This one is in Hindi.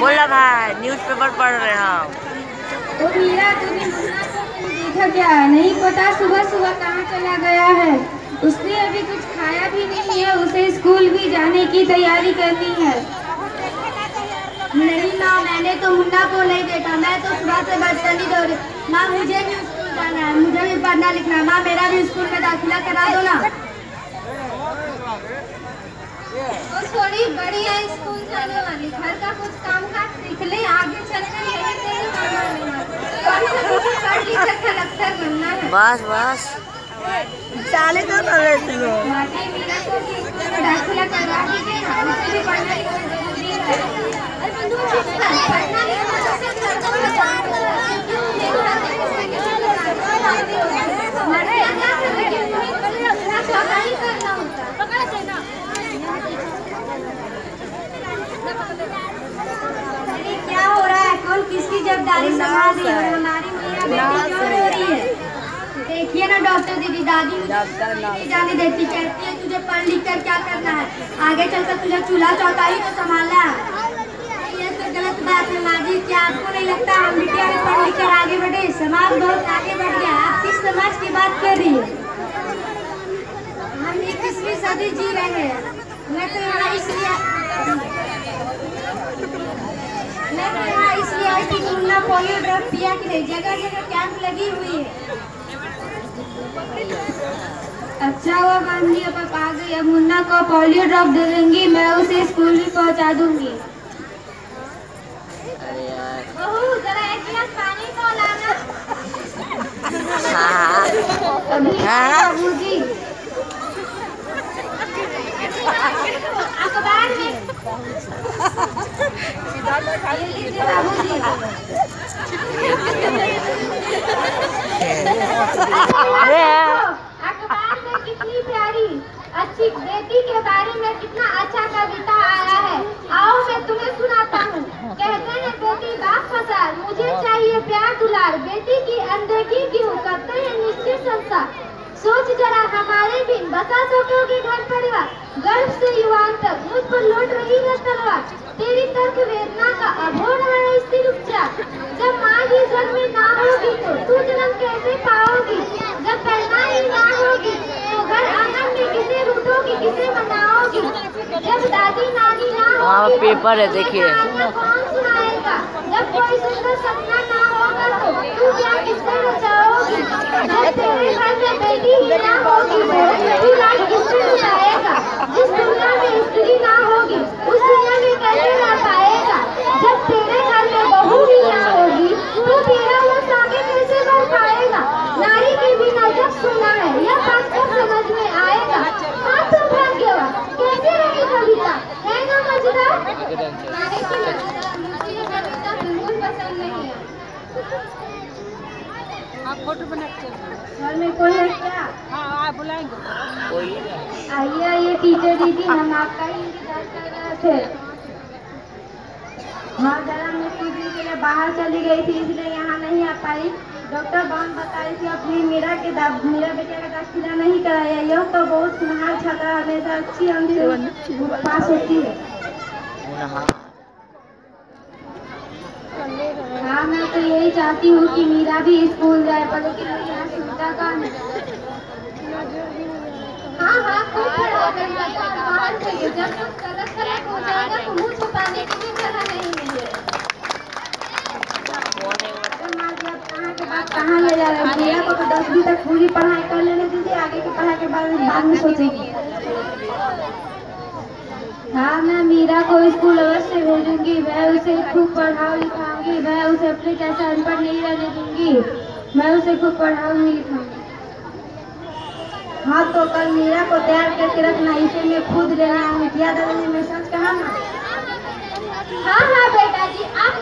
बोला भाई न्यूज़पेपर पढ़ रहे हैं हम। तो मीरा तूने मुन्ना को देखा क्या? नहीं पता सुबह सुबह कहाँ चला गया है। उसने अभी कुछ खाया भी नहीं है, उसे स्कूल भी जाने की तैयारी करनी है। नहीं माँ, मैंने तो मुन्ना को नहीं देखा। मैं तो सुबह से बदतमीज हो रही। माँ मुझे भी स्कूल जाना है, मुझे भी पढ़ना लिखना है। माँ मेरा भी स्कूल में दाखिला करा दो ना। वो थोड़ी बड़ी है स्कूल जाने वाली, घर का कुछ काम काज सीख ले, आगे चलकर यही तेरी पढ़ लिख कर कलेक्टर बनना है। बस बस चाले तो कर रहे थे लोग। मीरा को भी स्कूल में दाखिला करवा दीजिए ना, उसे भी पढ़ना लिखना जरूरी है। पढ़ना लिखना सबसे क्या हो रहा है? कौन किसकी जवाबदारी संभाल रही है? हमारी मीरा बेटी क्यों रो रही है? देखिए ना डॉक्टर दीदी, दादी नहीं जाने देती, कहती है तुझे पढ़ लिख कर क्या करना है, आगे चलकर तुझे चूल्हा चौका ही तो संभालना है। ये तो गलत बात है माँ जी। क्या आपको नहीं लगता हम बिटिया भी पढ़ लिख कर आगे बढ़े? समाज बहुत आगे बढ़ गया। आप किस समाज की बात कर रही है? हम 21वीं सदी जी रहे हैं। मैं तो यहाँ इसलिए आई कि मुन्ना पोलियो ड्रॉप पिया कि नहीं। जगह जगह कैंप लगी हुई है। अच्छा हुआ गांधी अब आ गई। अब मुन्ना को पोलियो ड्रॉप दे दूंगी, मैं उसे स्कूल भी पहुंचा दूंगी। बहू जरा एक गिलास पानी तो लाना। बाबूजी अखबार में बाबूजी अखबार में कितनी प्यारी अच्छी बेटी के बारे में कितना अच्छा कविता आया है। आओ मैं तुम्हें सुनाता हूँ। कहते हैं बेटी बाप फसार, मुझे चाहिए प्यार दुलार, बेटी की अनदेखी क्यों करते हैं निश्चित संसार। सोच जरा हमारे बिन बसा सकोगे घर परिवार, गर्भ से युवान तक मुझ पर लौट रही है तलवार। तेरी तर्क वेदना का अब हो रहा है स्थिर उपचार। जब माँ ही जन्म में ना होगी तो तू जन्म कैसे पाओगी? जब पहना ही ना होगी तो घर आंगन में किसे रूठोगी, किसे मनाओगी? जब दादी नानी ना होगी पेपर है देखिए। कौन सुनाएगा? जब कोई सुंदर सपना ना होगा तो तू क्या किससे बचाओगी? जब तेरे घर में बेटी ही ना होगी तो तू लाज किससे छुपाएगा? जिस दुनिया में स्त्री ना होगी उस दुनिया में कैसे रह पाएगा? जब तेरे घर में बहू ही ना होगी तो तेरा वो आगे कैसे बढ़ पाएगा? नारी के बिना जब सुना है यह बात कब समझ में आएगा? हाँ तो भाग्यवान कैसे रही कविता, है ना मजेदार? नारी की मजेदार मुझे ये कविता बिल्कुल पसंद नहीं है। आप फोटो बना के घर में कोई है क्या? हाँ आप बुलाएंगे। आइए आइए टीचर दीदी, हम आपका ही इंतजार कर रहे थे। हाँ जरा मैं कुछ दिन के लिए बाहर चली गई थी इसलिए यहाँ नहीं आ पाई। डॉक्टर बहन बता रही थी अपनी मीरा बेटे का दाखिला नहीं कराया। यह तो बहुत सुनहरा छात्रा, हमेशा अच्छी अंक से पास होती है। हाँ मैं तो यही चाहती हूँ कि मीरा भी स्कूल जाए, पर लेकिन यहाँ सुविधा कहाँ है? हाँ हाँ खूब पढ़ा करेगा तो बाहर जाइए। जब तक हो जाएगा तो मुँह छुपाने की भी जगह नहीं मिलेगी। कहाँ के बाद कहाँ ले जा रहे हैं? मीरा को तो 10वीं तक पूरी पढ़ाई कर लेने दीजिए, आगे की पढ़ाई के बारे में बाद में सोचेंगे। हाँ मैं मीरा को स्कूल अवश्य भेजूंगी। मैं उसे खूब पढ़ाऊँ लिखाऊंगी। मैं उसे अपने जैसा अनपढ़ नहीं रहने दूंगी। मैं उसे खूब पढ़ाऊंगी लिखाऊंगी। हाँ तो कल मीरा को तैयार करके रखना, इसे मैं खुद लेना है। क्या दादाजी मैं सच कहा ना? हाँ हाँ बेटा जी आप